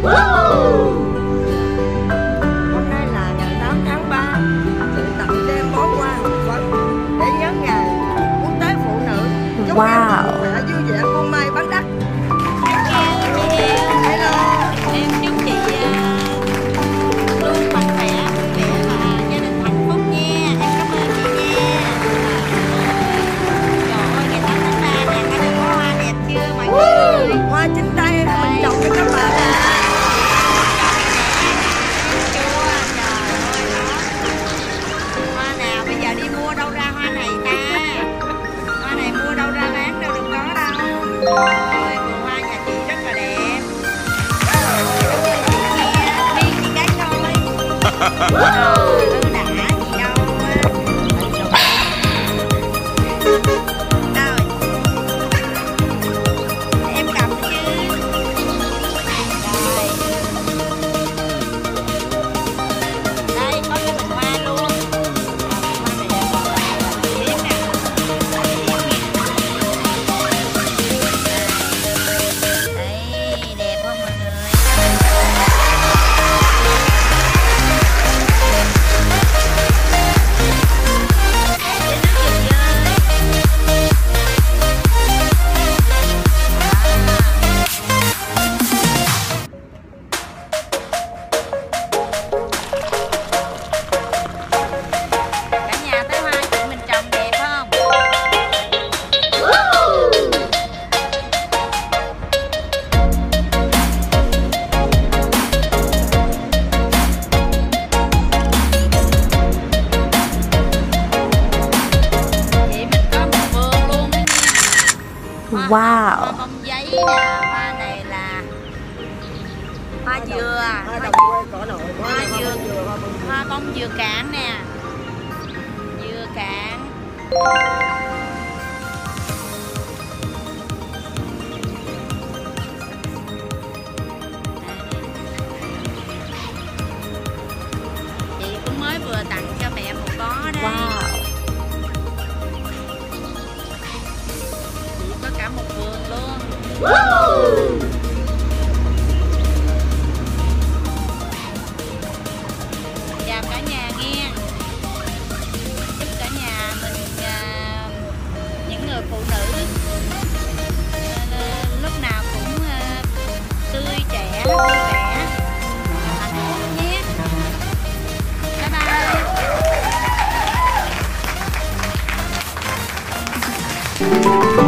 Hôm nay là ngày 8 tháng 3, chị tặng đem bó hoa hồng Phật để nhớ ngày Quốc tế Phụ nữ. Chúc em khỏe vui vẻ buôn may bán đắt. Hello. Em chúc chị luôn mạnh khỏe, vui vẻ và gia đình hạnh phúc nha. Em cảm ơn chị nha. Trời ơi, ngày 8 tháng 3 nè, có được bó hoa đẹp chưa mọi người? Hoa chính tay mình trồng cho các bạn ạ. Hoa nào bây giờ đi mua đâu ra hoa này ta? Hoa này mua đâu ra bán đâu, đừng có đâu. Ôi, vườn hoa nhà chị rất là đẹp. Đi chị cái thôi. Đã gì đâu. Rồi. Em cầm chứ. Rồi. Đây có cái bình hoa luôn. Hoa này đẹp quá. Liếc nè. Đấy, đẹp không mọi người? Cả nhà thấy hoa chị mình trồng đẹp không? Chị mình có một vườn luôn đó nha. Hoa hồng, hoa bông giấy nè, hoa này là hoa dừa, Hoa đồng quê cỏ nội. hoa dừa, hoa bông dừa. hoa bông dừa cạn nè, dừa cạn. Chị cũng mới vừa tặng cho mẹ một bó đây. Chị có cả một vườn luôn. Chào cả nhà nghe. Chúc cả nhà mình những người phụ nữ lúc nào cũng tươi trẻ, vui vẻ, hạnh phúc nhé. Bye bye.